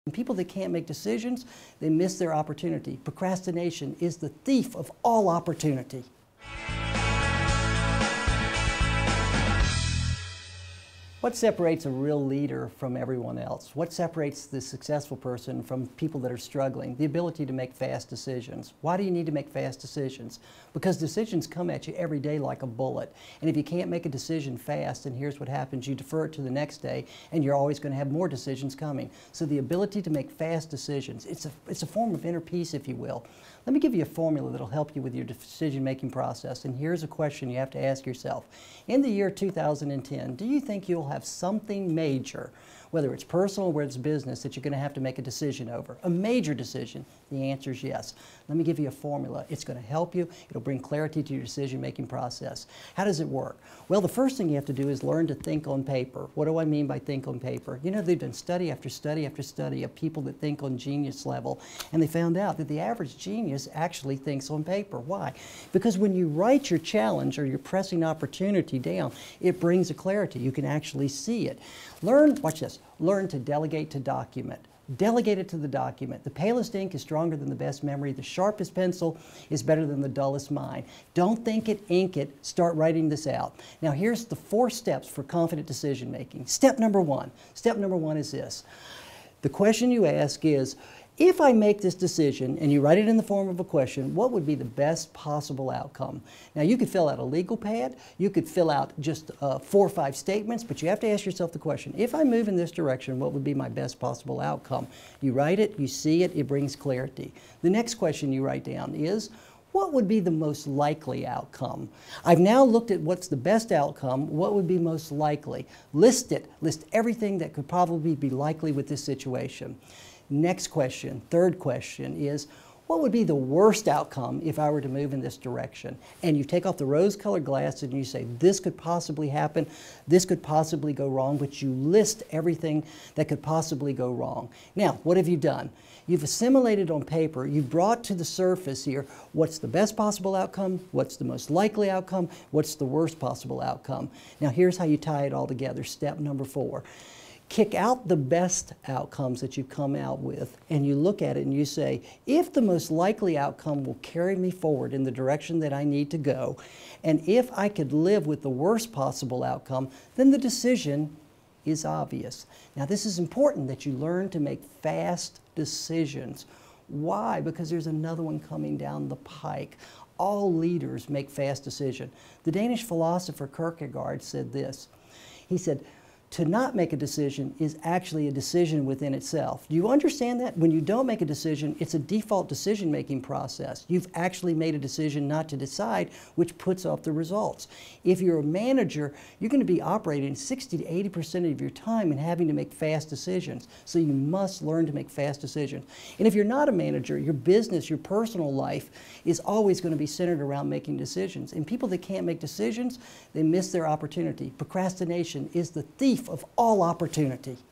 People that can't make decisions, they miss their opportunity. Procrastination is the thief of all opportunity. What separates a real leader from everyone else? What separates the successful person from people that are struggling? The ability to make fast decisions. Why do you need to make fast decisions? Because decisions come at you every day like a bullet. And if you can't make a decision fast, then here's what happens. You defer it to the next day, and you're always going to have more decisions coming. So the ability to make fast decisions, it's a form of inner peace, if you will. Let me give you a formula that'll help you with your decision-making process. And here's a question you have to ask yourself. In the year 2010, do you think you'll have something major, whether it's personal or whether it's business, that you're going to have to make a decision over? A major decision? The answer is yes. Let me give you a formula. It's going to help you. It'll bring clarity to your decision-making process. How does it work? Well, the first thing you have to do is learn to think on paper. What do I mean by think on paper? You know, they've done study after study after study of people that think on genius level, and they found out that the average genius actually thinks on paper. Why? Because when you write your challenge or your pressing opportunity down, it brings a clarity. You can actually see it. Learn, watch this, learn to delegate to document. Delegate it to the document. The palest ink is stronger than the best memory. The sharpest pencil is better than the dullest mind. Don't think it, ink it. Start writing this out. Now here's the 4 steps for confident decision making. Step number 1. Step number 1 is this. The question you ask is, if I make this decision, and you write it in the form of a question, what would be the best possible outcome? Now you could fill out a legal pad, you could fill out just 4 or 5 statements, but you have to ask yourself the question, if I move in this direction, what would be my best possible outcome? You write it, you see it, it brings clarity. The next question you write down is, what would be the most likely outcome? I've now looked at what's the best outcome, what would be most likely? List it, list everything that could probably be likely with this situation. Next question, third question is, what would be the worst outcome if I were to move in this direction? And you take off the rose-colored glasses and you say, this could possibly happen, this could possibly go wrong, but you list everything that could possibly go wrong. Now, what have you done? You've assimilated on paper, you've brought to the surface here what's the best possible outcome, what's the most likely outcome, what's the worst possible outcome. Now here's how you tie it all together, step number 4. Kick out the best outcomes that you come out with, and you look at it and you say, if the most likely outcome will carry me forward in the direction that I need to go, and if I could live with the worst possible outcome, then the decision is obvious. Now this is important that you learn to make fast decisions. Why? Because there's another one coming down the pike. All leaders make fast decisions. The Danish philosopher Kierkegaard said this. He said, to not make a decision is actually a decision within itself. Do you understand that? When you don't make a decision, it's a default decision-making process. You've actually made a decision not to decide, which puts off the results. If you're a manager, you're going to be operating 60 to 80% of your time and having to make fast decisions. So you must learn to make fast decisions. And if you're not a manager, your business, your personal life is always going to be centered around making decisions. And people that can't make decisions, they miss their opportunity. Procrastination is the thief of all opportunity.